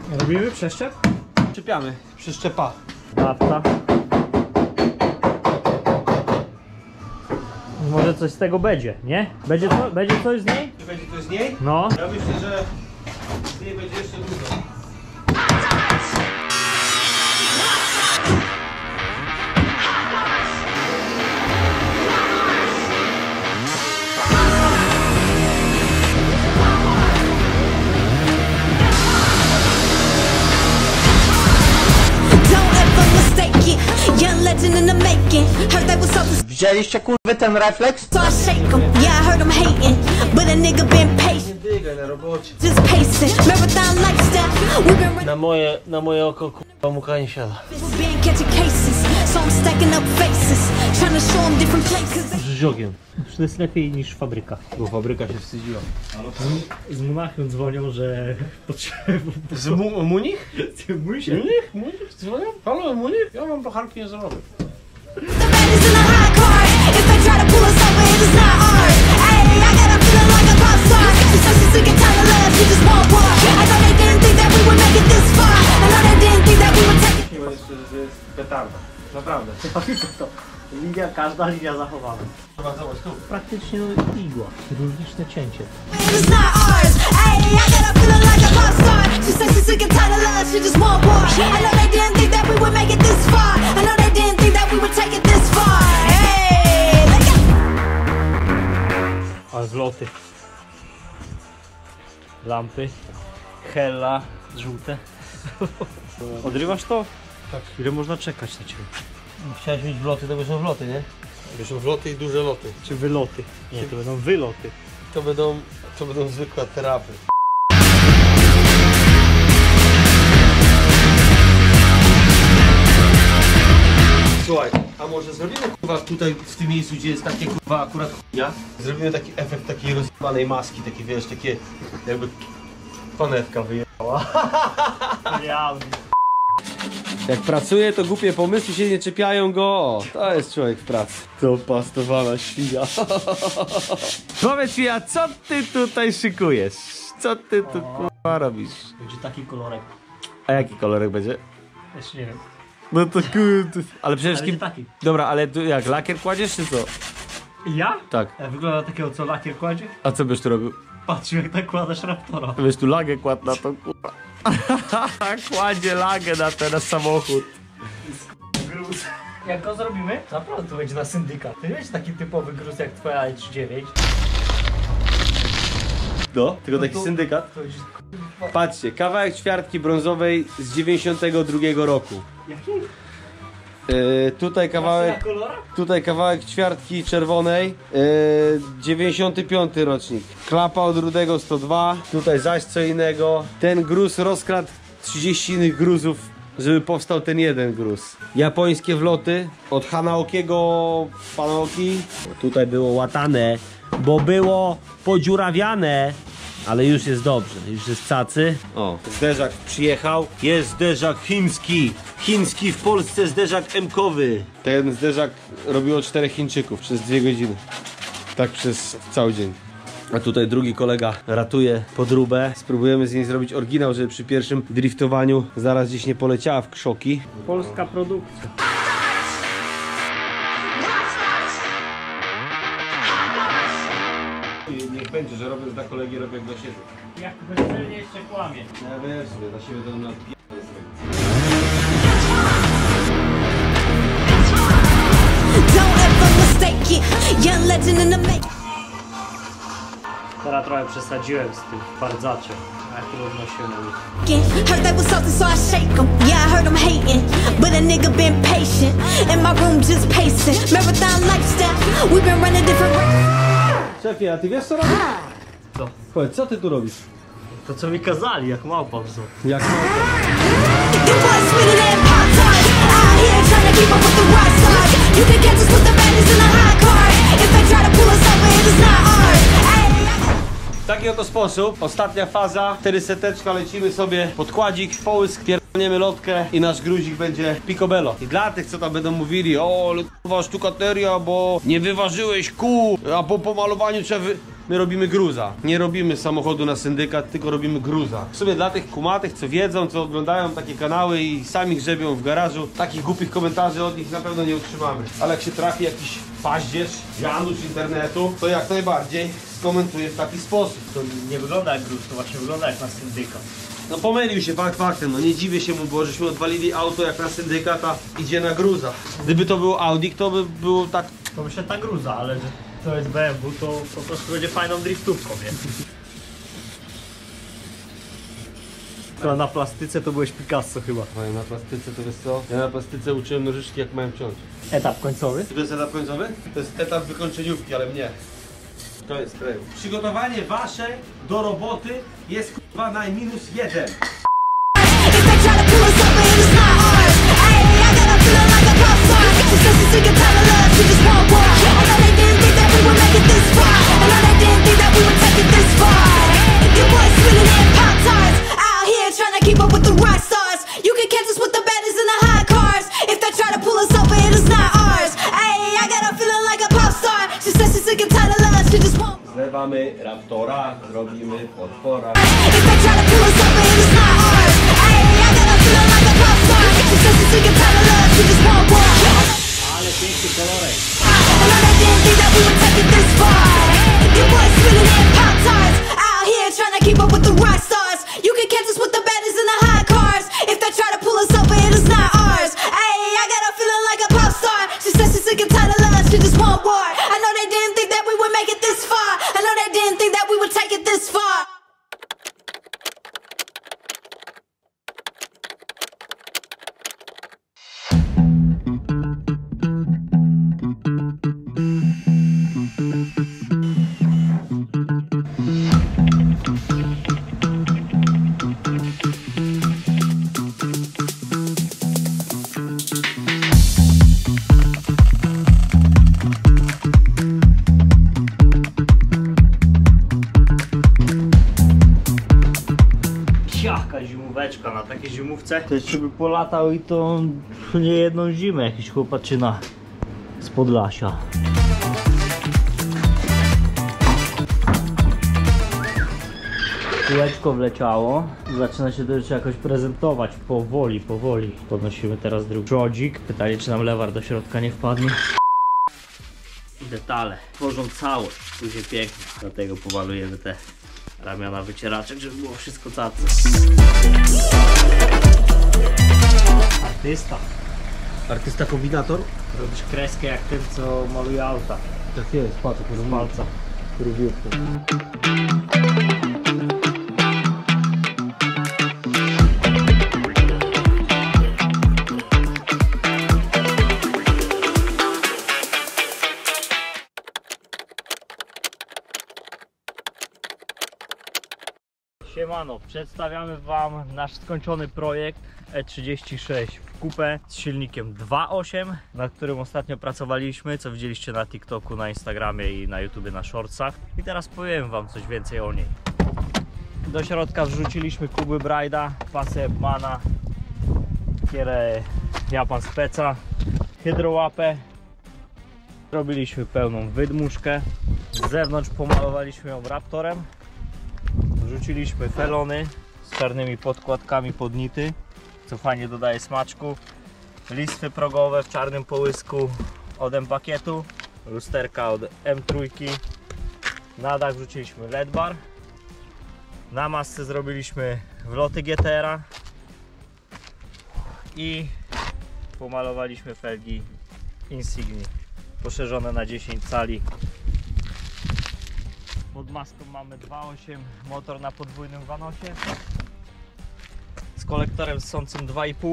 Robimy przeszczep? Czepiamy. Przeszczepa. Dawka. Może coś z tego będzie, nie? Będzie coś z niej? Czy będzie coś z niej? No. Ja myślę, że z niej będzie jeszcze dużo. Widzieliście kurwy ten refleks? So I shake 'em, yeah I heard 'em hating, but a nigga been patient. Nie dygaj na robocie. Just pacing, marathon lifestyle. We've been running, Na moje oko kurwa muka nie siada. we've been catching cases, so I'm stacking up faces, trying to show 'em different places. Z ziogiem. To jest lepiej niż fabryka. Bo fabryka się wstydziła. Z Monachium dzwonią, że potrzebują. Z Munich? Mój Munich? Dzwonią? Halo, Munich? Ja mam bacharki nie zrobię. The man is in a high car. If they try to pull us over, it is not ours. Hey, I got a feeling like a pop star. She's so sick and tired of love, she just want more. I know they didn't think that we would make it this far. I know they didn't think that we would take it. Nie ma jeszcze, że jest petarda. Naprawdę. Linia, każda linia zachowana. Trzeba zobacz tu. Praktycznie igła. Chirurgiczne cięcie. It is not ours. Hey, I got a feeling like a pop star. She's so sick and tired of love, she just want more. I know they didn't think that we would make it this far. I know they didn't think that we would take it this far. Hey, look at. Ale wloty. Lampy. Hella. Żółte. Odrywasz to? Tak. Ile można czekać na ciebie? Chciałeś mieć wloty, to są wloty, nie? To są wloty i duże loty. Czy wyloty? Nie, to będą wyloty. To będą zwykłe terapie. Słuchaj, a może zrobimy kurwa tutaj w tym miejscu, gdzie jest takie kurwa akurat chujnia? Zrobimy taki efekt takiej rozjebanej maski, takie wiesz, takie jakby panewka wyjechała. Jak pracuje, to głupie pomysły się nie czepiają go. O, to jest człowiek w pracy. To pastowana świnia. Powiedz mi, a co ty tutaj szykujesz? Co ty tu kurwa robisz? Będzie taki kolorek. A jaki kolorek będzie? Jeszcze nie wiem. No to kurde. Ale przede wszystkim... taki. Dobra, ale tu jak, lakier kładziesz czy co? Ja? Tak. Wygląda takiego, co lakier kładzie? A co byś tu robił? Patrz, jak tak kładasz Raptora. Wiesz, tu lagę kładł na to kurwa. Kładzie lagę na ten samochód. Gruz. Jak go zrobimy? Naprawdę to będzie na syndykat. Ty wiesz taki typowy gruz jak twoja i9? No, tylko taki to- syndykat. To jest... Patrzcie, kawałek ćwiartki brązowej z 92 roku. Jaki? Tutaj kawałek ćwiartki czerwonej, 95 rocznik. Klapa od Rudego 102, tutaj zaś co innego. Ten gruz rozkradł 30 innych gruzów, żeby powstał ten jeden gruz. Japońskie wloty od Hanaokiego Panaoki. Tutaj było łatane, bo było podziurawiane. Ale już jest dobrze, już jest cacy. O, zderzak przyjechał. Jest zderzak chiński. Chiński w Polsce zderzak M-kowy. Ten zderzak robiło 4 Chińczyków przez 2 godziny. Tak przez cały dzień. A tutaj drugi kolega ratuje podróbę. Spróbujemy z niej zrobić oryginał, żeby przy pierwszym driftowaniu zaraz gdzieś nie poleciała w krzoki. Polska produkcja. Niech będzie, że robię dla kolegi, robię jak dla siebie. Jak bezcelnie jeszcze kłamie. Ja wiesz, dla siebie to na Don't ever mistake it. Young legend in the making. Teraz trochę przesadziłem z tym bardzaczem. Jak trudno się mówi. Heard they was salty, so I shake 'em. Yeah, I heard 'em hating, but a nigga been patient. In my room just pacing, marathon lifestyle. We've been running different. Szefie, a ty wiesz co robisz? Co? Powiedz, co ty tu robisz? To co mi kazali, jak małpa wzór. Jak małpa. It was sweeter than Pop-Tarts. Out here trying to keep up with the rock stars. You can catch us with the baddies in a high car. If they try to pull us over, it is not ours. Ay, W taki oto sposób, ostatnia faza, 400, lecimy sobie, podkładzik, połysk, pierdolniemy lotkę i nasz gruzik będzie picobello. I dla tych, co tam będą mówili, o, ale kurwa sztukateria, bo nie wyważyłeś kół, a po pomalowaniu trzeba my robimy gruza. Nie robimy samochodu na syndykat, tylko robimy gruza. W sumie dla tych kumatych, co wiedzą, co oglądają takie kanały i sami grzebią w garażu, takich głupich komentarzy od nich na pewno nie utrzymamy. Ale jak się trafi jakiś paździerz, Janusz internetu, to jak najbardziej skomentuje w taki sposób. To nie wygląda jak gruz, to właśnie wygląda jak na syndykat. No pomylił się fakt faktem, no nie dziwię się mu, bo żeśmy odwalili auto jak na syndykat, a idzie na gruza. Gdyby to był Audi, to by było tak... To myślę ta gruza, ale że to jest BMW, to po prostu będzie fajną driftówką, nie? To na plastyce to byłeś Picasso chyba. Ja na plastyce to wiesz co? Ja na plastyce uczyłem nożyczki jak mają ciąć. Etap końcowy? To jest etap końcowy? To jest etap wykończeniówki, ale mnie. To jest kraju. Przygotowanie wasze do roboty jest kurwa na -1. If they try to pull us over, it is not ours. Ay, I got a feeling like a pop star. She says she's sick and tired of love, she just want war. I know they didn't think that we would make it this far. I know they didn't think that we would take it this far. Your boys spinning in pop tarts, out here trying to keep up with the rock stars. You can catch us with the baddies in the hot cars. If they try to pull us over, it is not ours. Ay, I got a feeling like a pop star. She says she's sick and tired of love, she just want. Zlewamy Raptora, zrobimy potwora. If they try to pull us over, it is not ours. Ay, I got a feeling like a pop star. She says she's sick and tired of love, she just want war. Ale piękny kolorek. I know they didn't think that we would take it this far. Your boys spinning in pop tarts, out here trying to keep up with the rock stars. You can catch us with the baddies in the hot cars. If they try to pull us over, it is not ours. Ay, I got a feeling like a pop star. She says she's sick and tired of love, she just want war. I know they didn't think that we would make it this far. I know they didn't think that we would take it this far. Jaka zimóweczka na takiej zimówce. To jeszcze by polatał i to nie jedną zimę jakiś chłopaczyna z Podlasia. Kółeczko wleciało. Zaczyna się to już jakoś prezentować. Powoli, powoli. Podnosimy teraz drugi przodzik. Pytanie, czy nam lewar do środka nie wpadnie. Detale tworzą całość. Później pięknie. Dlatego pomalujemy te ramiona wycieraczek, żeby było wszystko cacy. Artysta. Artysta kombinator? Robisz kreskę jak ten, co maluje auta. Tak jest, patrz, Z palca. Rubiówką. Siemano, przedstawiamy Wam nasz skończony projekt E36 w kupę z silnikiem 2.8, nad którym ostatnio pracowaliśmy, co widzieliście na TikToku, na Instagramie i na YouTube, na shortsach. I teraz powiem Wam coś więcej o niej. Do środka wrzuciliśmy kuby Bride'a, pasy Epmana, kierę Japan Speca, hydrołapę. Robiliśmy pełną wydmuszkę. Z zewnątrz pomalowaliśmy ją Raptorem. Wrzuciliśmy felony z czarnymi podkładkami pod nity, co fajnie dodaje smaczku. Listwy progowe w czarnym połysku od M-pakietu, lusterka od M3. Na dach wrzuciliśmy LED bar. Na masce zrobiliśmy wloty GTR-a i pomalowaliśmy felgi Insigni poszerzone na 10 cali. Pod maską mamy 2.8 motor na podwójnym wanosie z kolektorem ssącym 2,5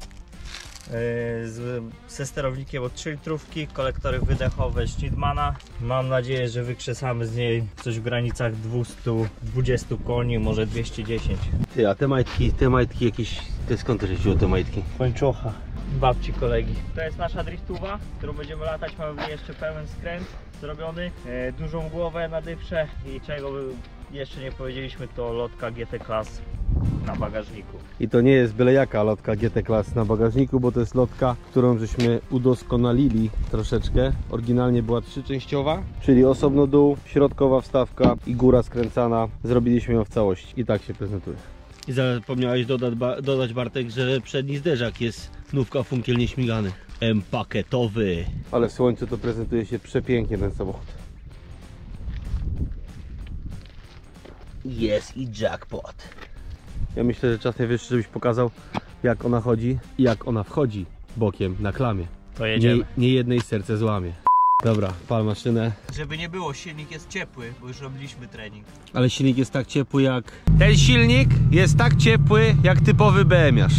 ze sterownikiem od 3 litrówki, kolektory wydechowe Schnittmana. Mam nadzieję, że wykrzesamy z niej coś w granicach 220 koni, może 210. Ty, a te majtki jakieś... Ty skąd też wziął te majtki? Pończocha babci kolegi. To jest nasza driftuwa, którą będziemy latać. Mamy w niej jeszcze pełen skręt zrobiony, dużą głowę na dyprze i czego jeszcze nie powiedzieliśmy, to lotka GT Class na bagażniku. I to nie jest byle jaka lotka GT Class na bagażniku, bo to jest lotka, którą żeśmy udoskonalili troszeczkę. Oryginalnie była trzyczęściowa, czyli osobno dół, środkowa wstawka i góra skręcana. Zrobiliśmy ją w całości i tak się prezentuje. I zapomniałeś dodać, Bartek, że przedni zderzak jest nówka funkiel nieśmigany. M-pakietowy. Ale w słońcu to prezentuje się przepięknie ten samochód. Jest i jackpot. Ja myślę, że czas najwyższy, żebyś pokazał, jak ona chodzi i jak ona wchodzi bokiem na klamie. To jedziemy. Nie jednej serce złamie. Dobra, pal maszynę. Żeby nie było, silnik jest ciepły, bo już robiliśmy trening. Ale silnik jest tak ciepły jak... Ten silnik jest tak ciepły jak typowy BM-iarz.